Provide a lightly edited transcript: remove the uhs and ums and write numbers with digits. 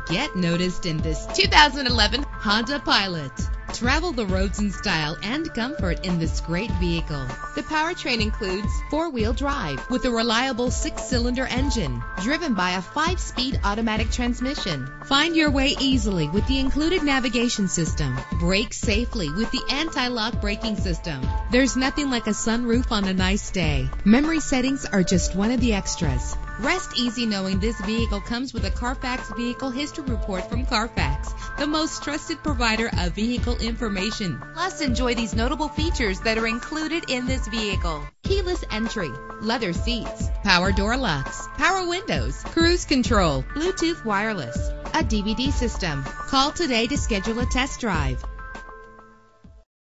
Get noticed in this 2011 Honda Pilot. Travel the roads in style and comfort in this great vehicle. The powertrain includes four-wheel drive with a reliable 6-cylinder engine driven by a 5-speed automatic transmission. Find your way easily with the included navigation system. Brake safely with the anti-lock braking system. There's nothing like a sunroof on a nice day. Memory settings are just one of the extras. Rest easy knowing this vehicle comes with a Carfax Vehicle History Report from Carfax, the most trusted provider of vehicle information. Plus, enjoy these notable features that are included in this vehicle: keyless entry, leather seats, power door locks, power windows, cruise control, Bluetooth wireless, a DVD system. Call today to schedule a test drive.